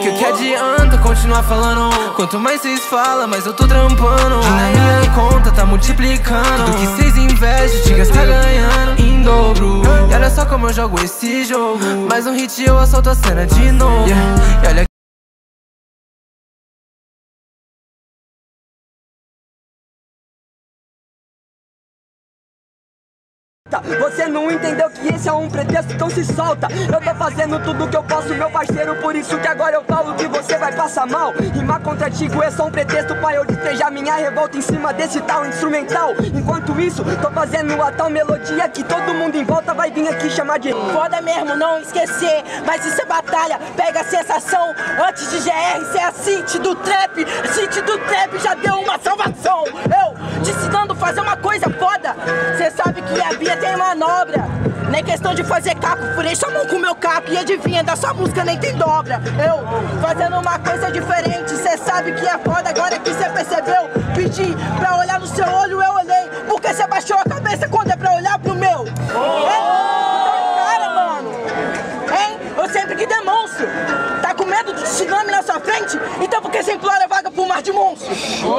Que adianta continuar falando? Quanto mais cês falam, mais eu tô trampando. E na minha conta tá multiplicando. Tudo que cês investem, Tigas tá ganhando em dobro. E olha só como eu jogo esse jogo. Mais um hit e eu assalto a cena de novo. E olha Você não entendeu que esse é um pretexto, então se solta. Eu tô fazendo tudo que eu posso, meu parceiro, por isso que agora eu falo que você vai passar mal. Rimar contra Tigo é só um pretexto pra eu despejar minha revolta em cima desse tal instrumental. Enquanto isso, tô fazendo a tal melodia que todo mundo em volta vai vir aqui chamar de foda mesmo, não esquecer, mas isso é batalha, pega a sensação. Antes de GR ser a City do trap, já deu uma salvação. Eu te ensinando a fazer uma coisa foda, cê sabe que a Bia tem manobra. Nem questão de fazer caco, furei sua mão com meu caco. E adivinha, da sua música nem tem dobra. Eu fazendo uma coisa diferente, cê sabe que é foda agora que cê percebeu. Pedi pra olhar no seu olho, eu olhei. Porque cê baixou a cabeça quando é pra olhar pro meu. Cara, mano, hein? Eu sempre que demonstro. Tá com medo do tsunami na sua frente? Então por que cê implora vaga pro mar de monstros?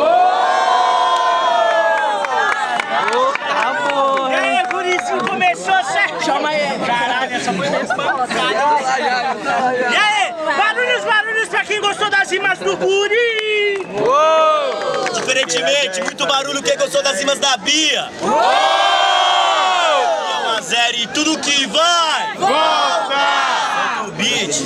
Começou certo. Chama aí. Caralho, essa foi espancada. E aí, barulhos pra quem gostou das rimas do Guri. Diferentemente, muito barulho quem gostou das rimas da Bia. E é 1 a 0 e tudo que vai volta. O beat.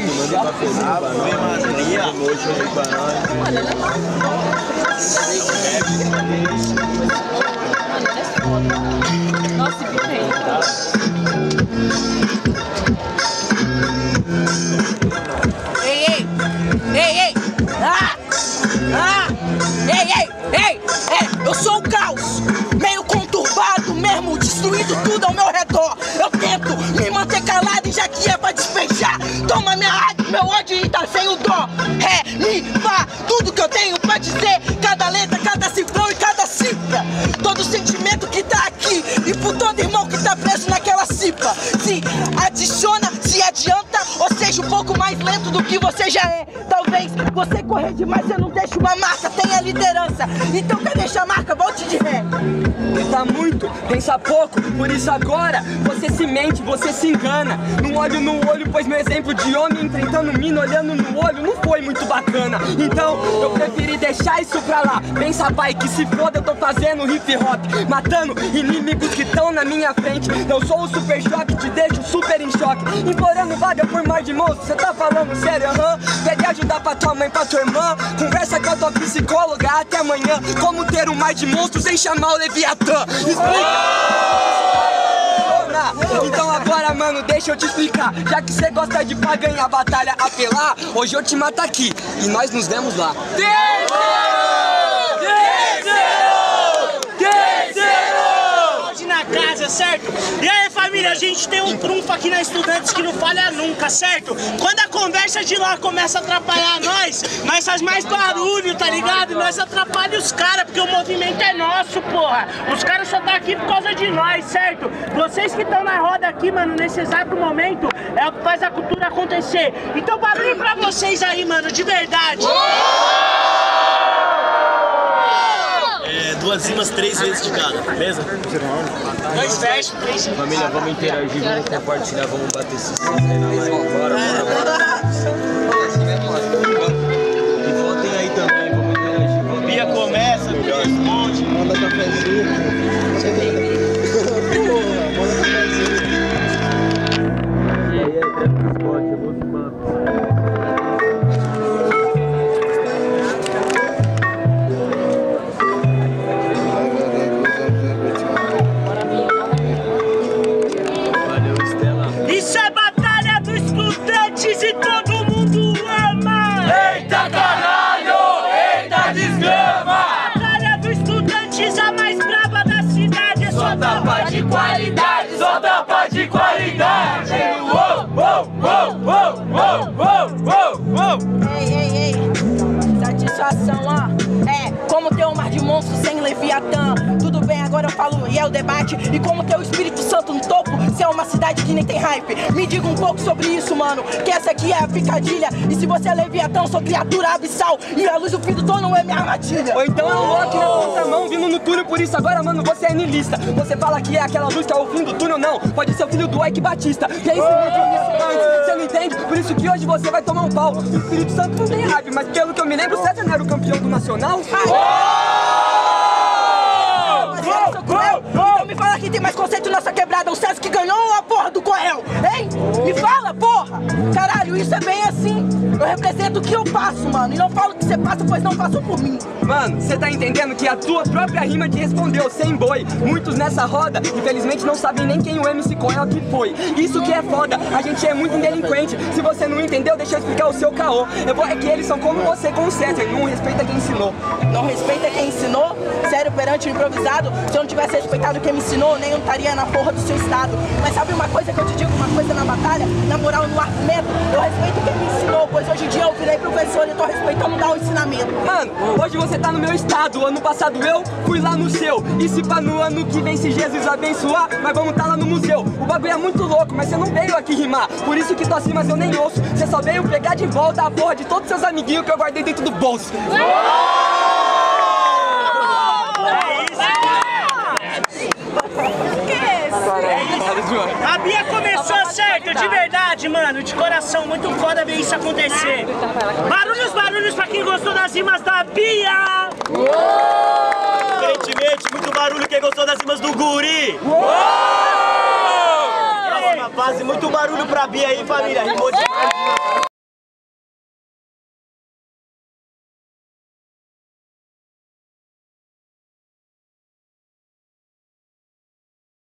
Nossa, eu sou o caos, meio conturbado mesmo, destruindo tudo ao meu redor. Eu tento me manter calado e já que é pra despejar, toma minha rádio, meu ódio e tá sem o dó. Ré, mi, fá, tudo que eu tenho pra dizer, cada letra, cada cifrão e cada cifra. Todo sentimento que tá aqui e por todo irmão que tá preso naquela cifra. Se adiciona, se adianta, ou seja, um pouco mais lento do que você já é. Talvez você correr demais, você não deixa uma marca, tem a liderança. Então quer deixar a marca, volte de ré. Pensa muito, pensa pouco, por isso agora você se mente, você se engana. Não olho no olho, pois meu exemplo de homem enfrentando mina olhando no olho não foi muito bacana. Então eu preferi deixar isso pra lá. Pensa pai, que se foda, eu tô fazendo hip hop, matando inimigos que estão na minha frente. Não sou o super choque, te deixo super em choque, implorando vaga por mar de monstros. Cê tá falando sério, Pede ajuda pra tua mãe, pra tua irmã, conversa com a tua psicóloga até amanhã. Como ter um mar de monstros sem chamar o Leviatã? Então agora, mano, deixa eu te explicar. Já que cê gosta de pra ganhar batalha apelar, hoje eu te mato aqui e nós nos vemos lá. Hoje na casa, certo? E aí, família, a gente tem um trunfo aqui na Estudantes que não falha nunca, certo? Quando a conversa de lá começa a atrapalhar nós faz mais barulho, tá ligado? Nós atrapalhamos os caras, porque o movimento é nosso, porra. Os caras só tá aqui por causa de nós, certo? Vocês que estão na roda aqui, mano, nesse exato momento, é o que faz a cultura acontecer. Então barulho pra vocês aí, mano, de verdade. 2 rimas 3 vezes de cada, beleza? 2 versos, 3 rimas. Família, vamos interagir, vamos compartilhar, vamos bater esse aí na live. Bora. E votem aí também, vamos interagir. Bia começa, Bia responde. Manda cafezinho. Manda cafezinho. E aí, transporte, eu vou filmar. E todo mundo ama! Eita caralho! Eita desgrama! Batalha dos Estudantes, a mais brava da cidade. Só tapa de qualidade! Só tapa de qualidade! Uou, uou, uou, uou, uou, uou, uou! Ei, satisfação, ó. É como ter um mar de monstros sem Leviatã. Tudo bem, agora agora eu falo e é o debate. E como ter o Espírito Santo no topo, se é uma cidade que nem tem hype. Me diga um pouco sobre isso, mano, que essa aqui é a picadilha. E se você é Leviatão, sou criatura abissal, e a luz do fim do tom não é minha armadilha. Ou então é um Loki na contramão, vindo no túnel, por isso agora, mano, você é niilista. Você fala que é aquela luz que é o fim do túnel, não. Pode ser o filho do Ike Batista. E aí você não entende? Por isso que hoje você vai tomar um pau. O Espírito Santo não tem hype, mas pelo que eu me lembro, o César não era o campeão do Nacional? Então me fala que tem mais conceito nessa quebrada, o César que ganhou ou a porra do Coel, hein? Me fala, porra! Caralho, isso é bem assim. Eu represento o que eu passo, mano, e não falo o que você passa, pois não passam por mim. Mano, você tá entendendo que a tua própria rima te respondeu sem boi. Muitos nessa roda, infelizmente não sabem nem quem o MC Coel que foi. Isso que é foda, a gente é muito indelinquente. Se você não entendeu, deixa eu explicar o seu caô. É que eles são como você com o César, não respeita quem ensinou. Não respeita quem ensinou? Sério, perante o improvisado? Se eu não tivesse respeitado quem me ensinou, nem eu estaria na porra do seu estado. Mas sabe uma coisa que eu te digo, uma coisa na batalha, na moral, no argumento, eu respeito quem me ensinou, pois hoje em dia eu virei professor e tô respeitando dar o ensinamento. Mano, hoje você tá no meu estado, ano passado eu fui lá no seu. E se pá no ano que vem, se Jesus abençoar, mas vamos tá lá no museu. O bagulho é muito louco, mas você não veio aqui rimar, por isso que tuas rimas eu nem ouço. Você só veio pegar de volta a porra de todos seus amiguinhos que eu guardei dentro do bolso. A Bia começou certo, de verdade, mano, de coração, muito foda ver isso acontecer. Barulhos pra quem gostou das rimas da Bia! Diferentemente, muito barulho quem gostou das rimas do Guri! Próxima fase, muito barulho pra Bia aí, família, rimou demais.